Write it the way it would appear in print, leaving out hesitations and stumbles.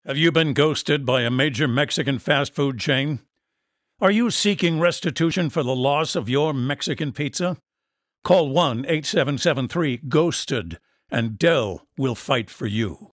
Have you been ghosted by a major Mexican fast food chain? Are you seeking restitution for the loss of your Mexican pizza? Call 1-8773-GHOSTED and Dell will fight for you.